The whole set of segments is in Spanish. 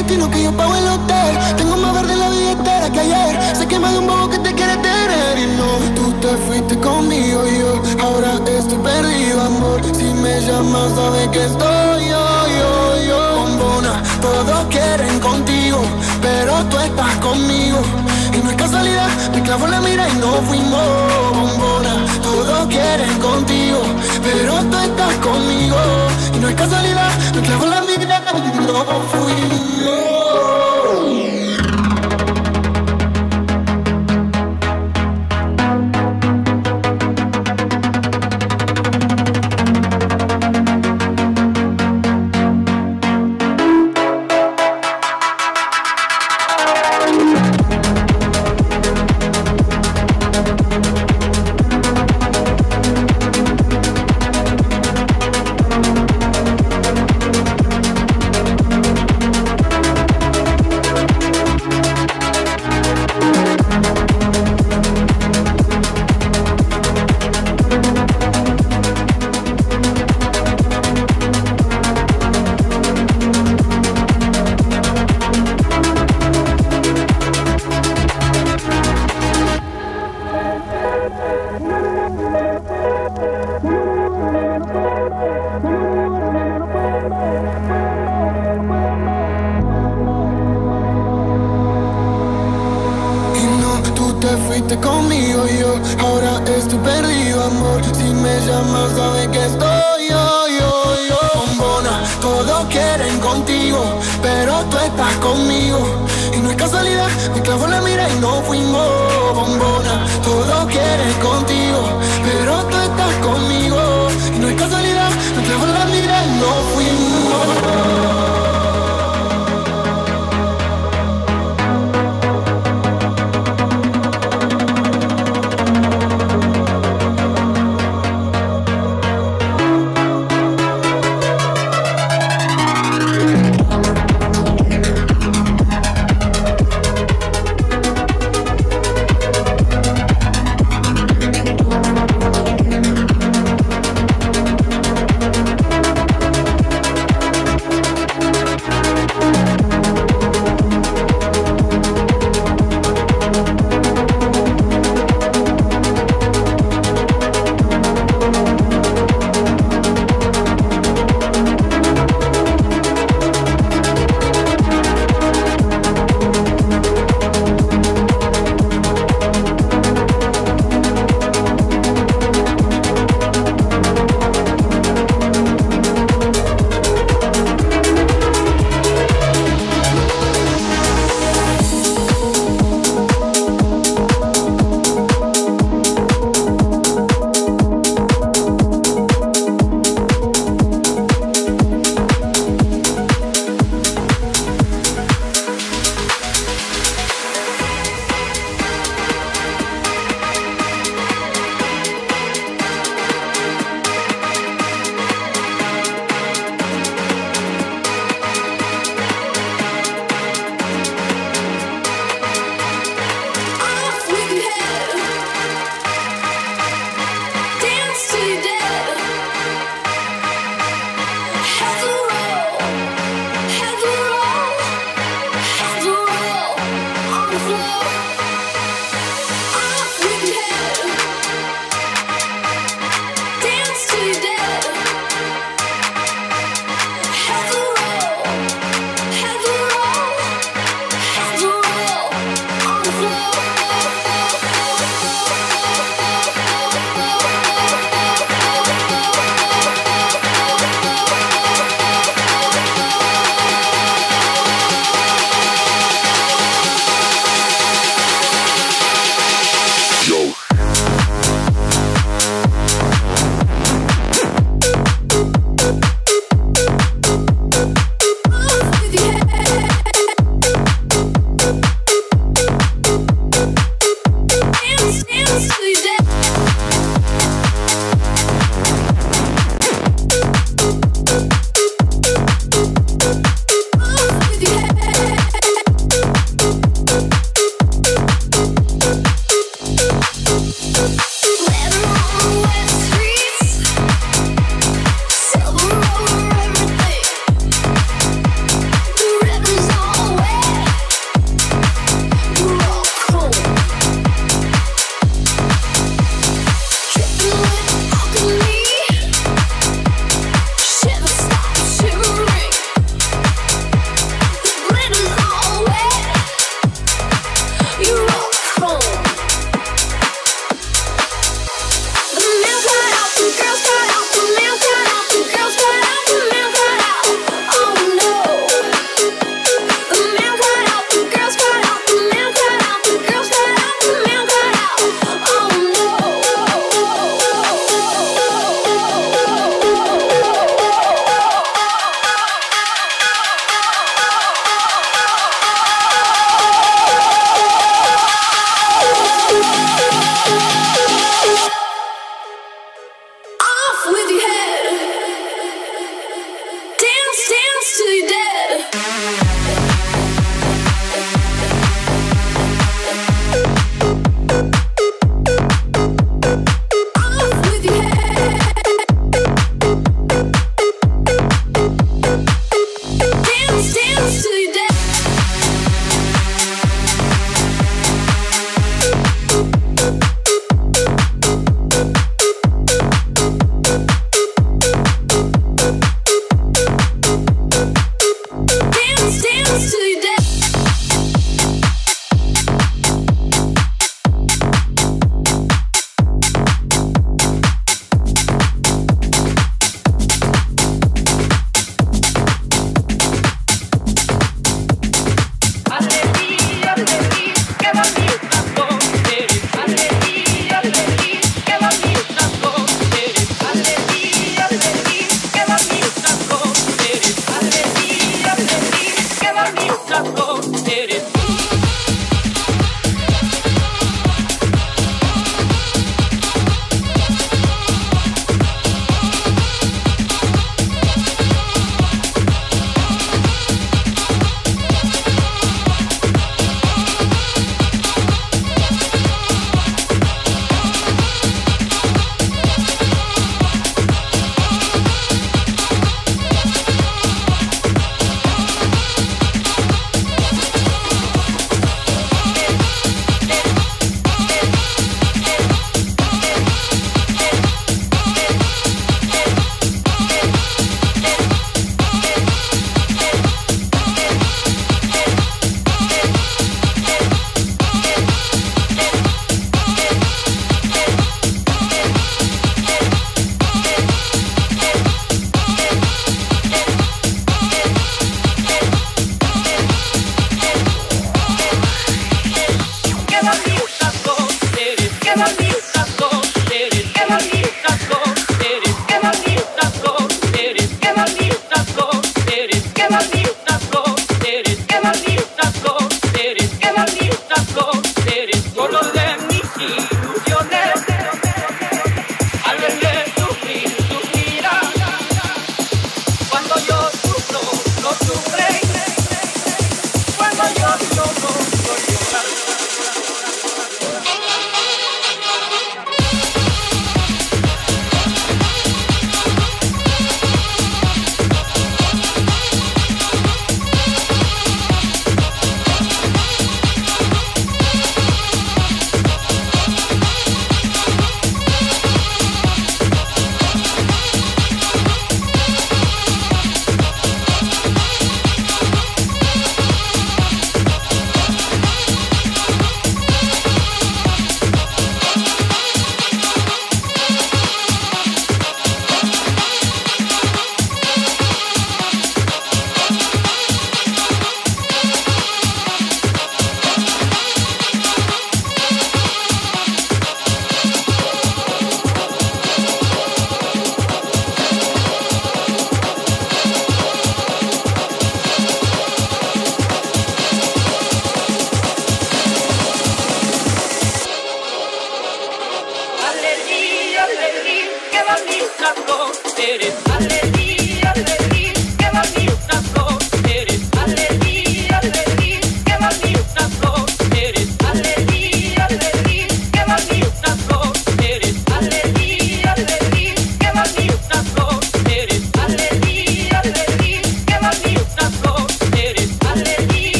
destino que yo pago el hotel. Tengo más verde en la billetera que ayer. Sé que más de un bobo que te quiere tener. Y no, tú te fuiste conmigo y yo ahora estoy perdido, amor. Si me llamas sabes que estoy yo. Bombona, todos quieren contigo, pero tú estás conmigo. Y no es casualidad, me clavo la mira y no fuimos. Bombona, todos quieren contigo, pero tú estás conmigo. Y no es casualidad, me clavo la mira y no fuimos. Fuiste conmigo y yo ahora estoy perdido, amor. Si me llamas sabes que estoy yo. Bombona, todos quieren contigo, pero tú estás conmigo. Y no es casualidad, me clavo la mira y no fuimos. Bombona, todos quieren contigo, pero tú estás conmigo. Y no es casualidad, me clavo la mira y no fuimos.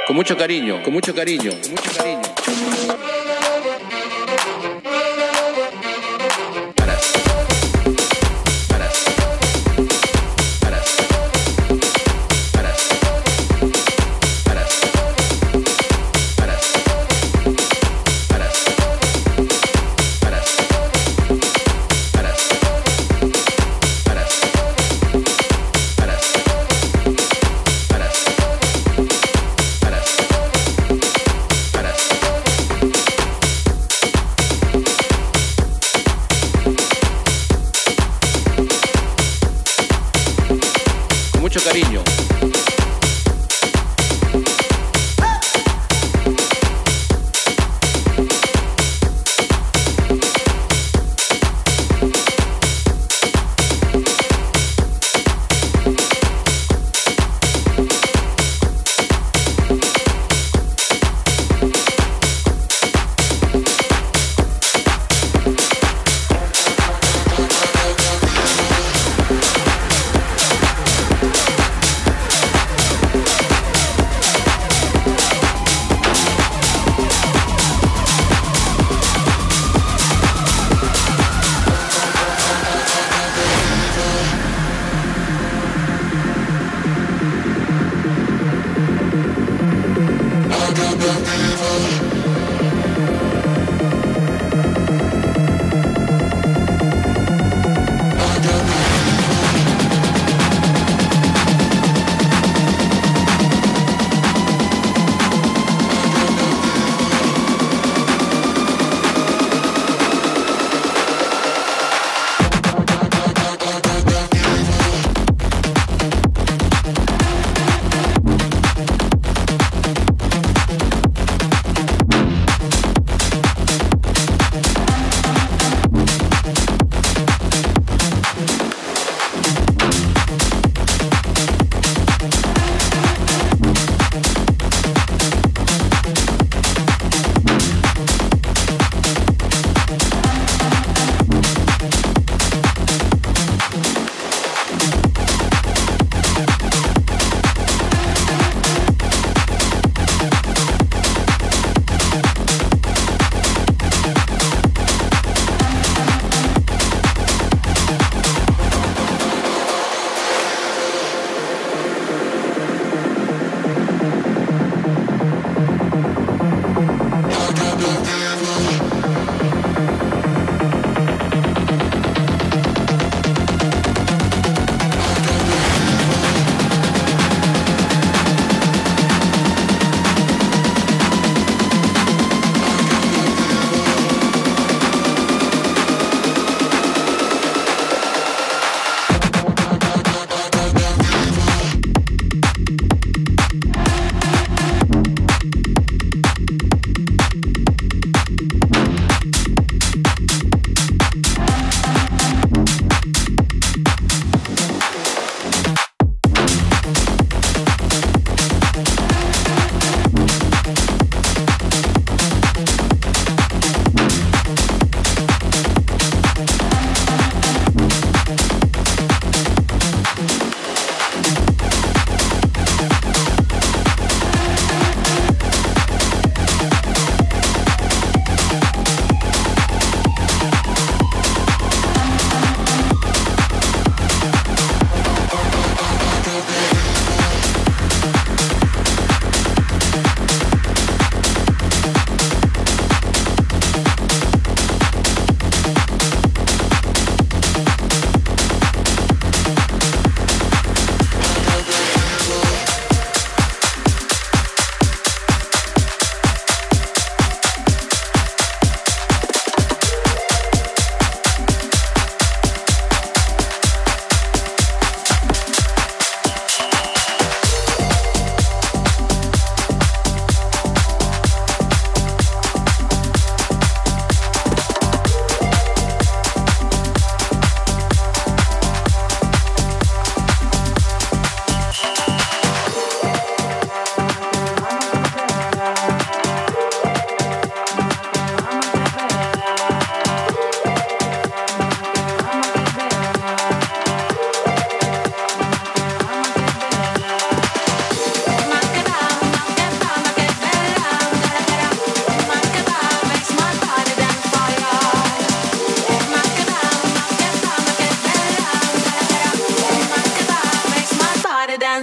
con mucho cariño, con mucho cariño, con mucho cariño.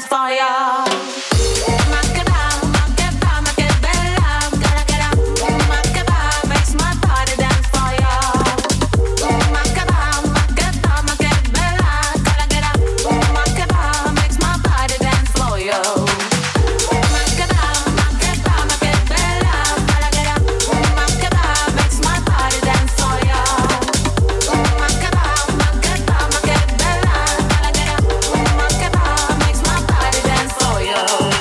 for ya. Ma che bella, gotta get up. Ma che va, makes my body dance for ya. Ma che bella, gotta get up. Ma che va, makes my body dance for ya. Ma che bella, gotta get up. Ma che va, makes my body dance for ya. Ma che bella, gotta get up. Ma che va, makes my body dance for ya.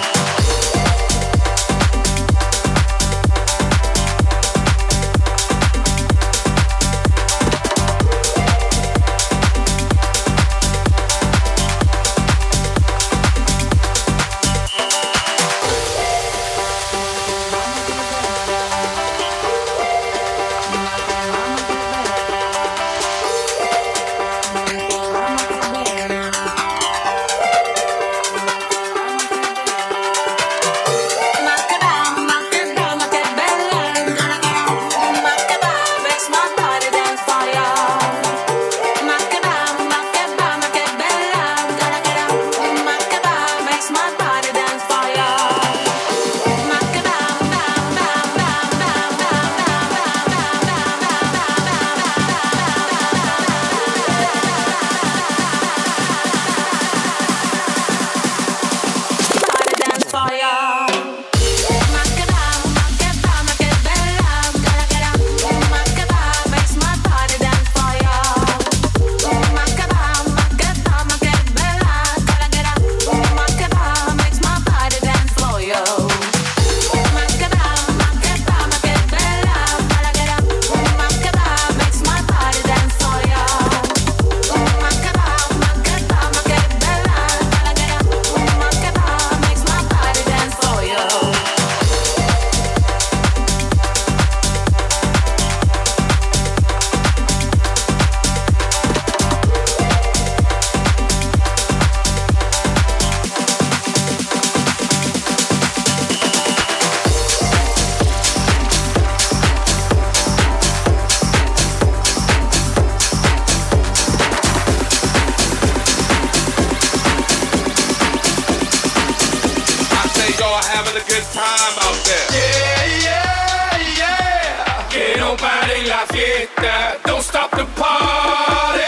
Having a good time out there. Yeah, yeah, yeah. Que no pare la fiesta. Don't stop the party.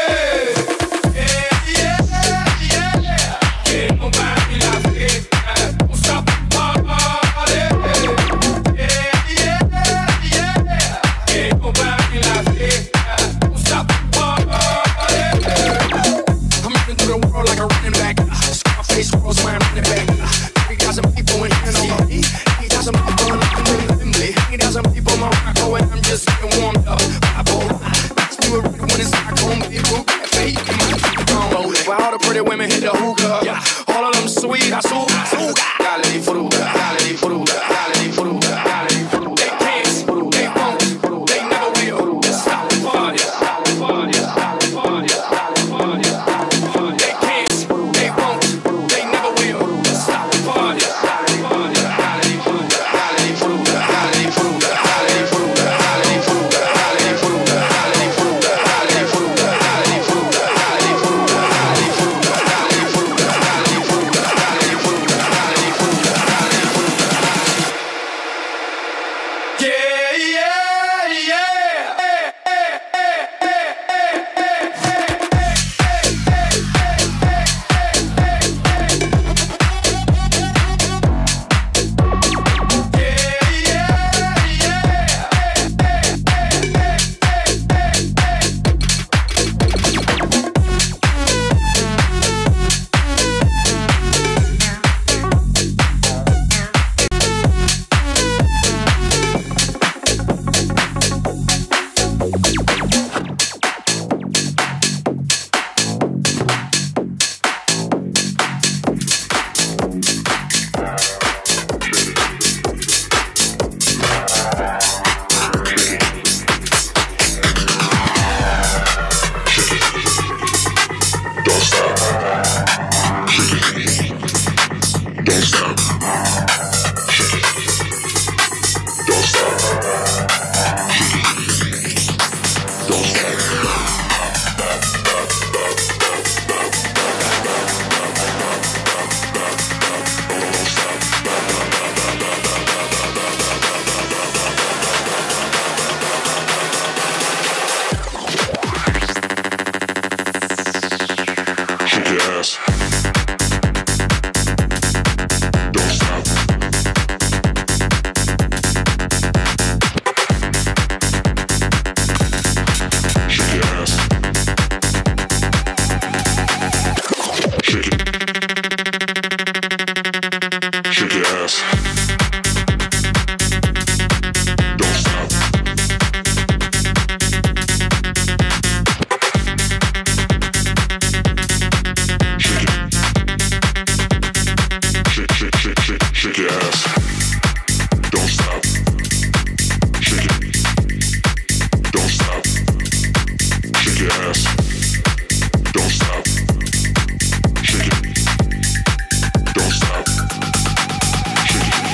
Yeah, yeah, yeah. Que no pare la fiesta. Don't stop the party. Yeah, yeah, yeah. Que no pare la fiesta. Don't stop the party. I'm running through the world like a running back. Scarface rolls my running back. 3,000 people in here know me. 8,000 people in the assembly. 8,000 people in Morocco and I'm just getting warmed up. Let's do it right when it's like home, people. Where all the pretty women hit the hookah. Yeah. All of them sweet, azúcar. Dale di fruta, dale di fruta, dale di fruta, dale di fruta. They can't, they won't, they never will. Stop the party, stop the party, stop the party, stop the party, stop the party. They can't, they won't, they never will. Stop Shake your ass. Don't stop. Shake it. Shake your ass. Don't stop. Shake it. Don't stop. Shake your ass. Don't stop. Shake it. Don't stop. Shake it.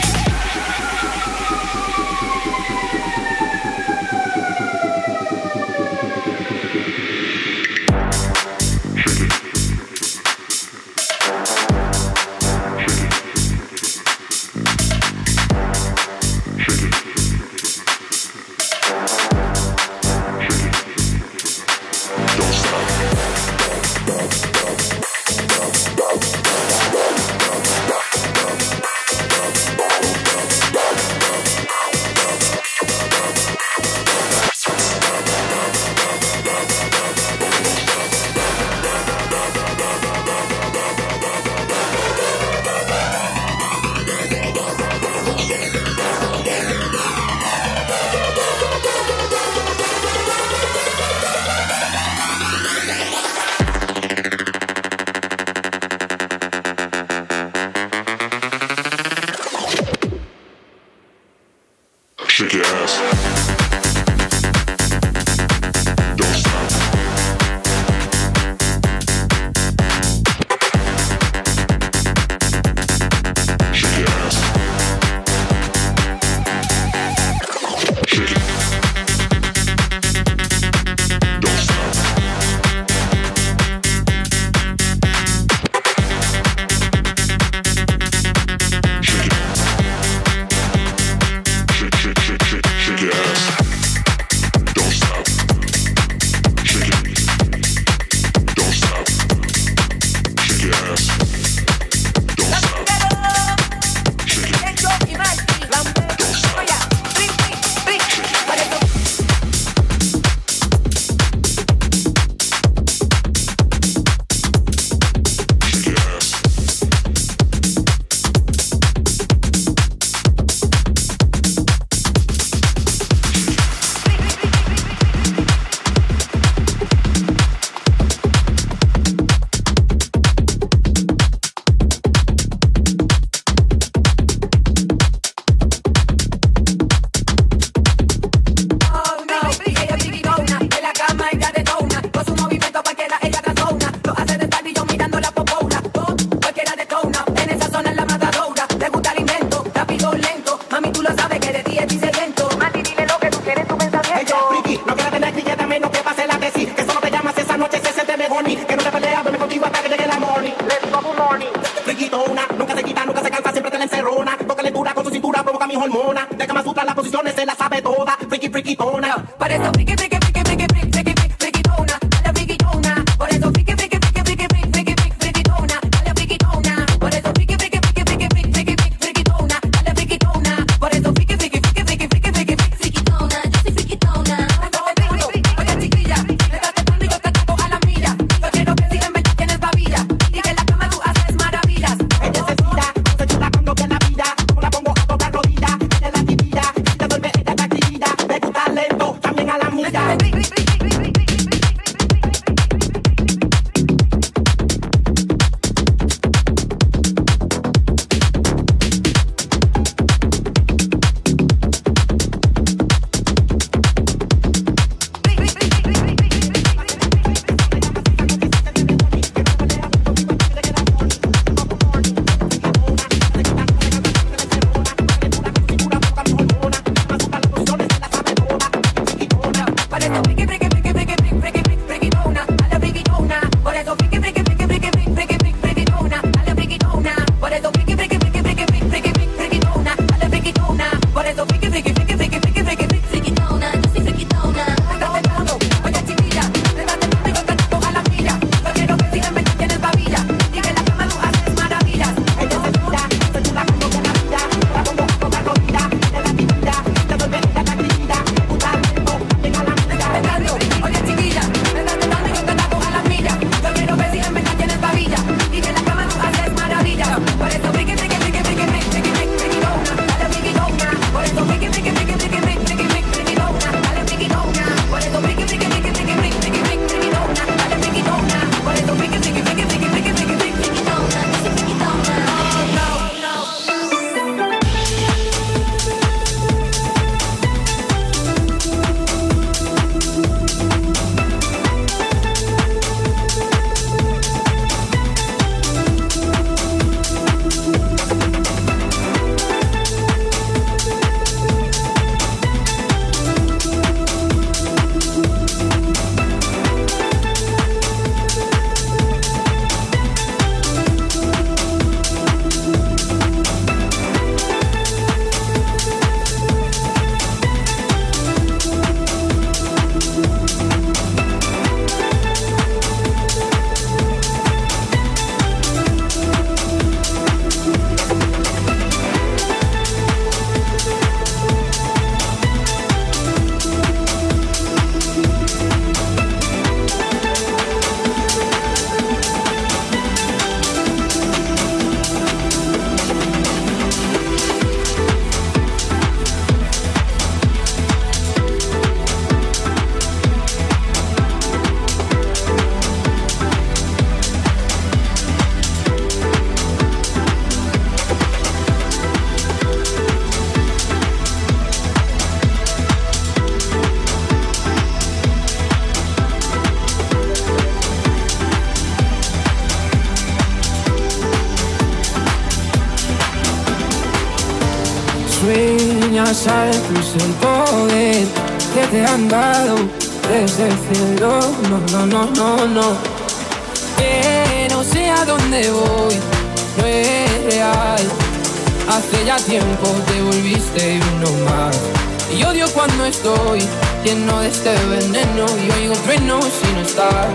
Shake your ass. Don't stop. Shake your ass. Shake it. Don't stop. Shake it. Shake your ass. Don't stop. Shake it. Don't stop. Shake your ass. Don't stop. Shake it. Don't stop. Shake your ass. Por eso friki, friki, friki, friki, friki, friki, frikitona, dale frikitona. Por eso friki, friki, friki, friki, friki, friki, frikitona, dale frikitona. Por eso friki, friki, friki, friki, friki, friki, frikitona, dale frikitona. Por eso friki, friki, friki, friki, friki, friki, frikitona, yo soy frikitona. Oye chiquilla, estás tratando y yo te tapo a la milla. Yo quiero que si en verdad tienes babilla y que en la cama tú haces maravillas. Ella se tira, se chuta cuando ve la vida. Como la pongo a tocar rodillas, ella la tibia, ella duerme, ella está activida. Me gusta lento, también a la milla. sueñas alto es el poder que te han dado desde el cielo. No, no, no, no, no. Que no sé a dónde voy, no es real. Hace ya tiempo te volviste uno más. Y odio cuando estoy lleno de este veneno y oigo truenos sin estar.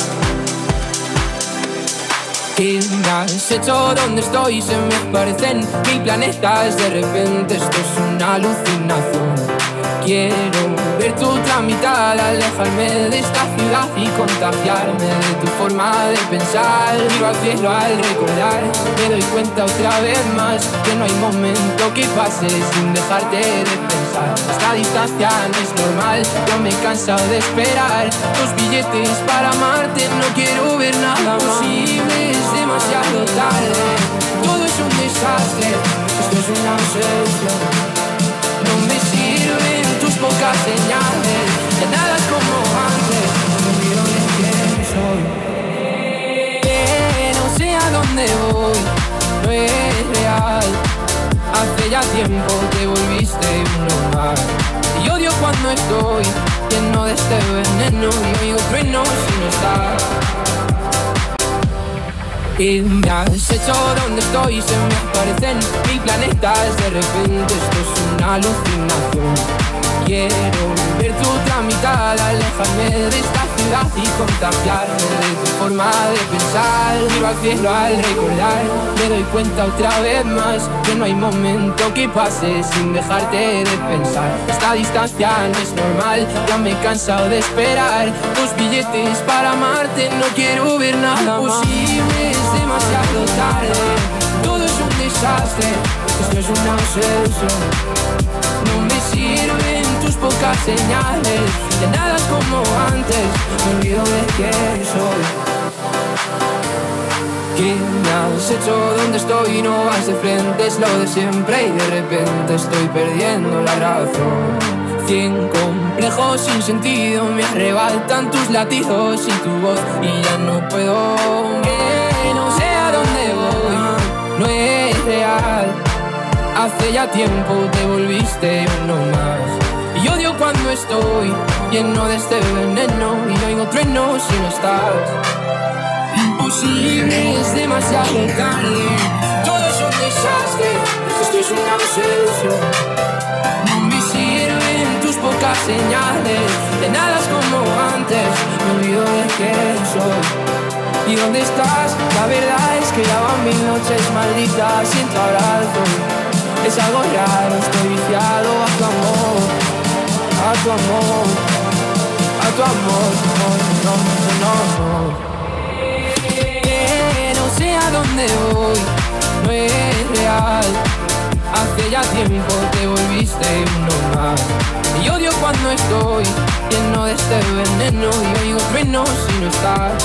¿Qué me has hecho? ¿Dónde estoy? Se me aparecen mil planetas. De repente esto es una alucinación. Quiero ver tu otra mitad, alejarme de esta ciudad y contagiarme de tu forma de pensar. Miro al cielo al recordar, me doy cuenta otra vez más que no hay momento que pase sin dejarte de pensar. Esta distancia no es normal, ya me he cansado de esperar los billetes para amarte. No quiero ver nada posible, es demasiado tarde. Todo es un desastre, esto es una obsesión. No me sirven tus pocas señales, de nada es como antes. Me olvido de quién soy. Que no sé a dónde voy, no es real. Hace ya tiempo te volviste uno más. Y odio cuando estoy lleno de este veneno y oigo truenos sin estar. ¿Qué me has hecho? ¿Dónde estoy? Se me aparecen mil planetas. De repente esto es una alucinación. Quiero ver tu otra mitad, alejarme de esta ciudad y contagiarme de tu forma de pensar. Miro al cielo al recordar, me doy cuenta otra vez más que no hay momento que pase sin dejarte de pensar. Esta distancia no es normal, ya me he cansado de esperar tus billetes para amarte. No quiero ver nada posible, es demasiado tarde. Todo es un desastre, esto es una obsesión. No me sirven tus pocas señales, de nada es como antes. Me olvido de quién soy. ¿Qué me has hecho? ¿Dónde estoy? No vas de frente, es lo de siempre. Y de repente estoy perdiendo la razón. 100 complejos sin sentido me arrebatan tus latidos y tu voz. Y ya no puedo, que no sé a dónde voy, no es real. Hace ya tiempo te volviste uno más. Y odio cuando estoy lleno de este veneno y oigo truenos si no estás. Imposible, es demasiado tarde. Todo es un desastre, esto es una obsesión. No me sirven tus pocas señales, de nada es como antes. Me olvido de quién soy. ¿Y dónde estás? La verdad es que ya van 1000 noches malditas sin tu abrazo. Es algo raro, estoy viciado a tu amor, a tu amor, a tu amor. No, no, no. Que no sé a dónde voy, no es real. Hace ya tiempo te volviste uno más. Y odio cuando estoy lleno de este veneno y oigo truenos si no estás.